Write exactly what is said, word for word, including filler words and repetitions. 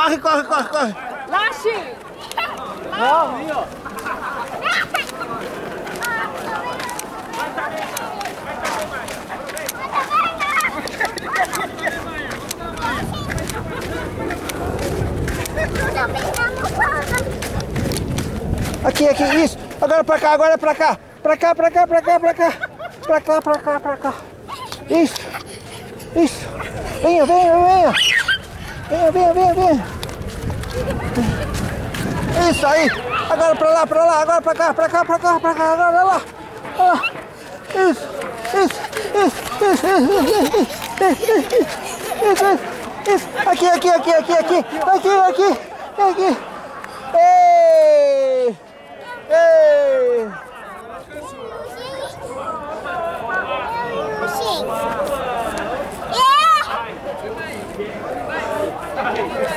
Corre, corre, corre, corre. Lá, Chico. Não, ali, ó. Aqui, aqui, isso. Agora pra cá, agora pra cá. Pra cá, pra cá, pra cá, pra cá. Pra cá, pra cá, pra cá. Isso. Isso. Venha, venha, venha. Venha, venha, venha, venha. Isso aí. Agora pra lá, pra lá. Agora pra cá, pra cá, pra cá, pra cá. Agora lá. Lá. Isso. Isso. Isso. Isso. Isso. Isso. Isso. Isso. Aqui, aqui, aqui, aqui, aqui. Aqui, aqui. Aqui. Ei! Ei! Yeah!